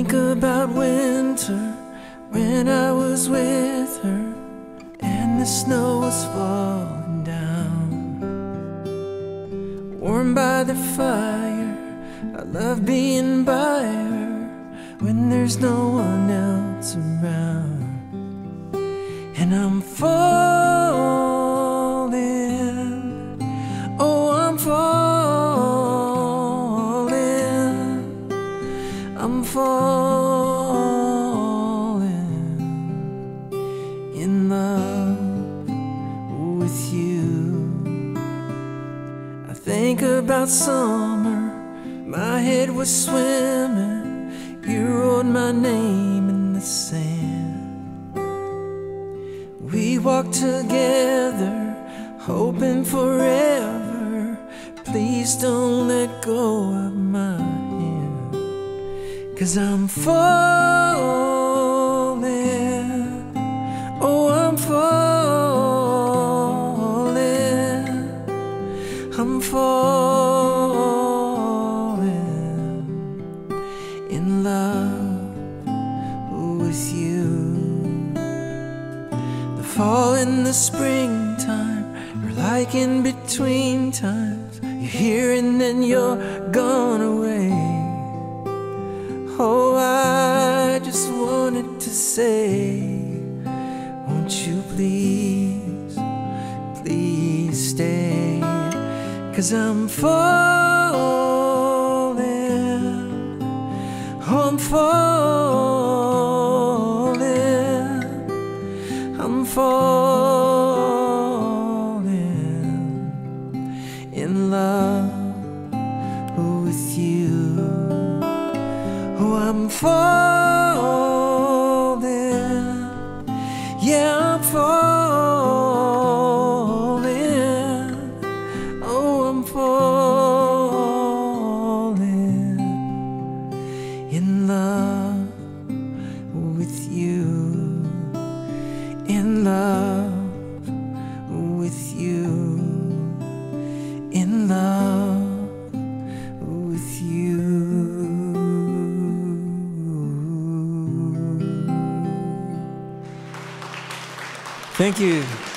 think about winter when I was with her and the snow was falling down. Warm by the fire, I love being by her when there's no one else around. And I'm falling, oh I'm falling, I'm falling in love with you. I think about summer, my head was swimming, you wrote my name in the sand. We walked together, hoping forever. Please don't let go of my hand, 'cause I'm falling, oh I'm falling, I'm falling in love with you. The fall in the springtime, or like in between times, you're here and then you're gone away. Oh, I just wanted to say, won't you please, please stay, 'cause I'm falling, oh I'm falling, I'm falling in love with you. Oh, I'm falling, yeah, I'm falling, oh, I'm falling in love with you, in love with you, in love with you. Thank you.